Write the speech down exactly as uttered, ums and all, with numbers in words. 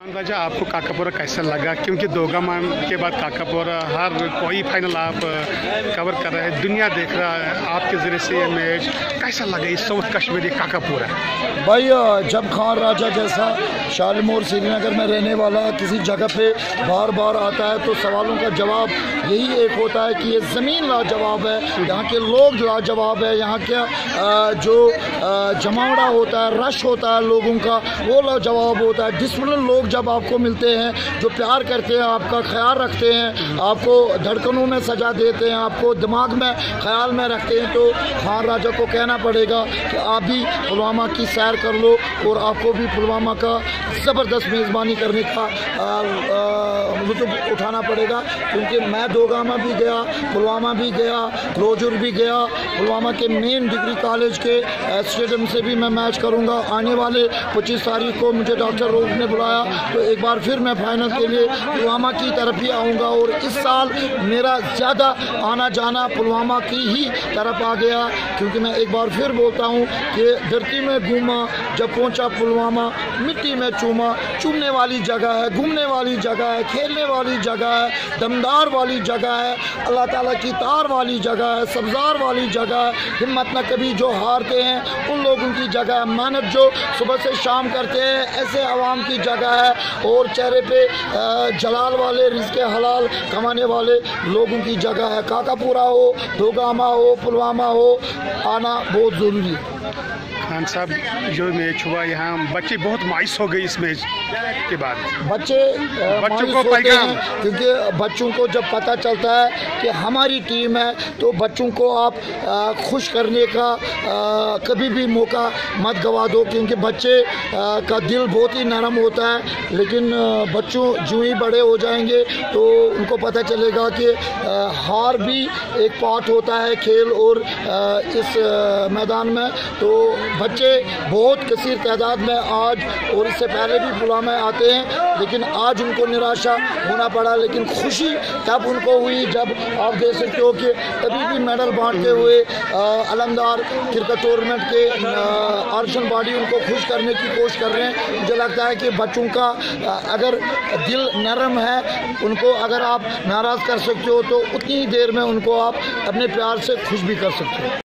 राजा, आपको काकापुरा कैसा लगा? क्योंकि दोगमा के बाद काकापुरा हर कोई फाइनल आप कवर कर रहे हैं, दुनिया देख रहा है आपके ज़रिए से ये मैच कैसा लगा इस साउथ कश्मीरी काकापुरा? भाई जब खान राजा जैसा शालीमार श्रीनगर में रहने वाला किसी जगह पे बार बार आता है तो सवालों का जवाब यही एक होता है कि ये ज़मीन लाजवाब है, यहाँ के लोग लाजवाब है, यहाँ का जो जमावड़ा होता है, रश होता है लोगों का, वो लाजवाब होता है। डिसिप्लिन लोग जब आपको मिलते हैं, जो प्यार करते हैं, आपका ख्याल रखते हैं, आपको धड़कनों में सजा देते हैं, आपको दिमाग में ख्याल में रखते हैं, तो खान राजा को कहना पड़ेगा कि आप भी पुलवामा की सैर कर लो और आपको भी पुलवामा का ज़बरदस्त मेज़बानी करने का लुत्फ़ उठाना पड़ेगा। क्योंकि मैं दोगामा भी गया, पुलवामा भी गया, लोजूर भी गया, पुलवामा के मेन डिग्री कॉलेज के स्टेडियम से भी मैं मैच करूंगा। आने वाले पच्चीस तारीख को मुझे डॉक्टर रोफ ने बुलाया, तो एक बार फिर मैं फाइनल के लिए पुलवामा की तरफ ही आऊँगा। और इस साल मेरा ज़्यादा आना जाना पुलवामा की ही तरफ आ गया, क्योंकि मैं एक बार फिर बोलता हूँ कि धरती में घूमा, जब पहुँचा पुलवामा, मिट्टी में चूमा, चूमने वाली जगह है, घूमने वाली जगह है, खेलने वाली जगह है, दमदार वाली जगह है, अल्लाह ताला की तार वाली जगह है, सब्ज़ार वाली जगह है, हिम्मत न कभी जो हारते हैं उन लोगों की जगह है, मेहनत जो सुबह से शाम करते हैं ऐसे आवाम की जगह है, और चेहरे पे जलाल वाले रिज़्क़ हलाल कमाने वाले लोगों की जगह है। काकापुरा हो, दोगामा हो, पुलवामा हो, आना बहुत ज़रूरी है। खान साहब, जो मैच हुआ यहाँ बच्चे बहुत मायूस हो गए इस मैच के बाद। बच्चे बच्चों को पैगाम, क्योंकि बच्चों को जब पता चलता है कि हमारी टीम है तो बच्चों को आप आ, खुश करने का आ, कभी भी मौका मत गवा दो, क्योंकि बच्चे आ, का दिल बहुत ही नरम होता है। लेकिन आ, बच्चों जो ही बड़े हो जाएंगे तो उनको पता चलेगा कि आ, हार भी एक पार्ट होता है खेल और आ, इस आ, मैदान में। तो बच्चे बहुत कसीर तादाद में आज और इससे पहले भी पुलवामा आते हैं, लेकिन आज उनको निराशा होना पड़ा। लेकिन खुशी तब उनको हुई जब आप देख सकते हो कि अभी भी मेडल बांटते हुए अलमदार क्रिकेट टूर्नामेंट के आर्शन बॉडी उनको खुश करने की कोशिश कर रहे हैं। मुझे लगता है कि बच्चों का अगर दिल नरम है, उनको अगर आप नाराज़ कर सकते हो तो उतनी ही देर में उनको आप अपने प्यार से खुश भी कर सकते हो।